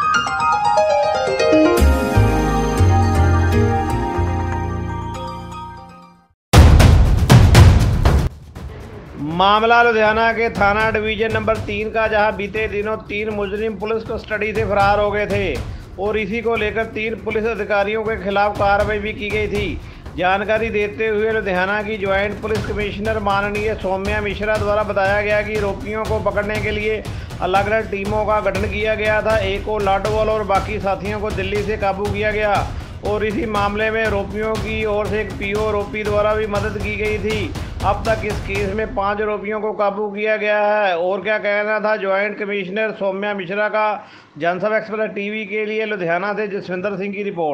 मामला लुधियाना के थाना डिवीजन नंबर 3 का, जहां बीते दिनों 3 मुजरिम पुलिस कस्टडी से फरार हो गए थे और इसी को लेकर 3 पुलिस अधिकारियों के खिलाफ कार्रवाई भी की गई थी। जानकारी देते हुए लुधियाना की ज्वाइंट पुलिस कमिश्नर माननीय सौम्या मिश्रा द्वारा बताया गया कि आरोपियों को पकड़ने के लिए अलग अलग टीमों का गठन किया गया था। एक को लाडोवाल और बाकी साथियों को दिल्ली से काबू किया गया और इसी मामले में आरोपियों की ओर से एक पीओ आरोपी द्वारा भी मदद की गई थी। अब तक इस केस में 5 आरोपियों को काबू किया गया है। और क्या कहना था ज्वाइंट कमिश्नर सौम्या मिश्रा का। जनसभा एक्सप्रेस टीवी के लिए लुधियाना से जसविंदर सिंह की रिपोर्ट।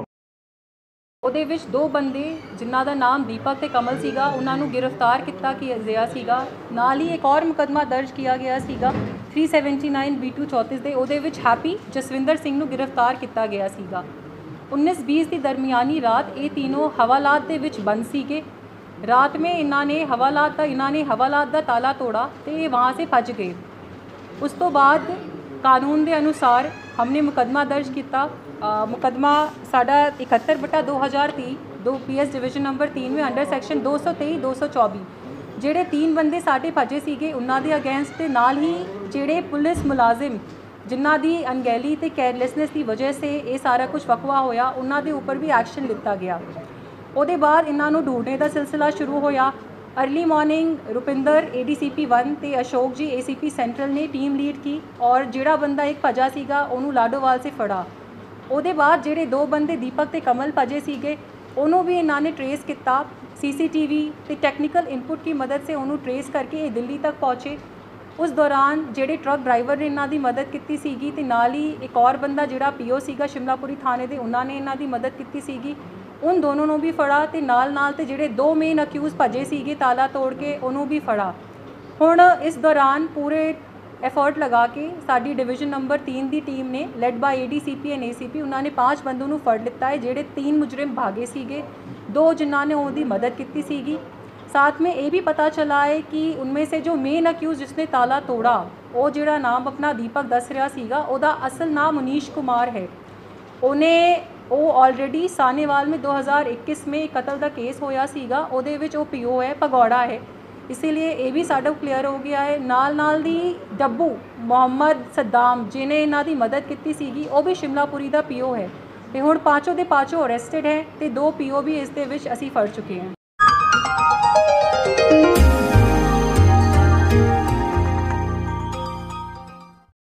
ਉਹਦੇ ਵਿੱਚ 2 ਬੰਦੇ ਜਿਨ੍ਹਾਂ ਦਾ ਨਾਮ ਦੀਪਕ ਤੇ ਕਮਲ ਸੀਗਾ, ਉਹਨਾਂ ਨੂੰ ਗ੍ਰਿਫਤਾਰ ਕੀਤਾ ਗਿਆ ਸੀਗਾ। ਨਾਲ ਹੀ ਇੱਕ ਔਰ ਮੁਕੱਦਮਾ ਦਰਜ ਕੀਤਾ ਗਿਆ ਸੀਗਾ 379 B2 34 ਦੇ, ਉਹਦੇ ਵਿੱਚ ਹੈਪੀ ਜਸਵਿੰਦਰ ਸਿੰਘ ਨੂੰ ਗ੍ਰਿਫਤਾਰ ਕੀਤਾ ਗਿਆ ਸੀਗਾ। 19-20 ਦੀ ਦਰਮਿਆਨੀ ਰਾਤ ਇਹ तीनों हवालात ਦੇ ਵਿੱਚ ਬੰਦ ਸੀਗੇ। रात में इन्होंने हवालात का ताला तोड़ा तो ये वहाँ से भज गए। उस तो बाद कानून के अनुसार हमने मुकदमा दर्ज किया। मुकदमा साडा 71/2023 PS डिवीजन नंबर 3 में अंडर सैक्शन 223-224 जेड़े 3 बंदे साडे भजे सीगे उन्हां दे अगेंस्ट ते नाल ही जेड़े पुलिस मुलाजिम जिन्हां दी अनगैली ते केयरलैसनेस की वजह से ये सारा कुछ वकवा होया, उन्हां दे उपर भी एक्शन लिता गया। ਉਹਦੇ ਬਾਅਦ ਇਹਨਾਂ ਨੂੰ ਢੂੰढने ਦਾ ਸਿਲਸਿਲਾ ਸ਼ੁਰੂ ਹੋਇਆ। अर्ली मॉर्निंग रुपिंदर ADCP 1 ਤੇ अशोक जी ACP सेंट्रल ने टीम लीड की और ਜਿਹੜਾ ਬੰਦਾ ਇੱਕ ਭਜਾ ਸੀਗਾ ਉਹਨੂੰ ਲਾਡੋਵਾਲ ਸੇ ਫੜਾ। ਉਹਦੇ ਬਾਅਦ ਜਿਹੜੇ 2 ਬੰਦੇ ਦੀਪਕ ਤੇ ਕਮਲ ਭਜੇ ਸੀਗੇ ਉਹਨੂੰ ਵੀ ਇਹਨਾਂ ਨੇ ਟਰੇਸ ਕੀਤਾ। CCTV ਤੇ ਟੈਕਨੀਕਲ ਇਨਪੁਟ की मदद से ਉਹਨੂੰ ਟਰੇਸ ਕਰਕੇ ਇਹ ਦਿੱਲੀ ਤੱਕ ਪਹੁੰਚੇ। उस दौरान ਜਿਹੜੇ ਟਰੱਕ ਡਰਾਈਵਰ ਨੇ ਇਹਨਾਂ ਦੀ ਮਦਦ ਕੀਤੀ ਸੀਗੀ ਤੇ ਨਾਲ ਹੀ ਇੱਕ और ਬੰਦਾ ਜਿਹੜਾ PO ਸੀਗਾ शिमलापुरी थाने ਦੇ, ਉਹਨਾਂ ਨੇ ਇਹਨਾਂ ਦੀ ਮਦਦ ਕੀਤੀ ਸੀਗੀ। उन दोनों ਨੂੰ भी फड़ा तो नाल ਜਿਹੜੇ 2 मेन अक्यूज़ भजे ਸੀਗੇ ताला तोड़ के ਉਹਨੂੰ भी फड़ा। ਹੁਣ इस दौरान पूरे एफर्ट लगा के साडी डिवीजन नंबर 3 की टीम ने led by ADCP and ACP उन्होंने 5 बंदों ਨੂੰ फड़ लिता है। ਜਿਹੜੇ 3 मुजरिम भागे ਸੀਗੇ, 2 जिन्हों ने ਉਹਦੀ मदद की ਸੀਗੀ। साथ में ये भी पता चला है कि उनमें से जो मेन अक्यूज़ जिसने ताला तोड़ा वो जिहड़ा नाम अपना दीपक दस रहा सीगा, ਉਹਦਾ असल नाम मनीष कुमार है। उन्हें वो ऑलरेडी सानेवाल में 2021 में कतल का केस होया सीगा, ਉਹਦੇ ਵਿੱਚ ਉਹ PO है, भगौड़ा है। इसीलिए ये भी साडा क्लीयर हो गया है। नाल दी डब्बू मोहम्मद सद्दाम जिन्हें इन्हां दी मदद की सीगी, वो भी शिमलापुरी का PO है। तो हुण 5 ਦੇ 5 अरेस्टेड है तो 2 PO भी इस दे विच असीं फड़ चुके हैं।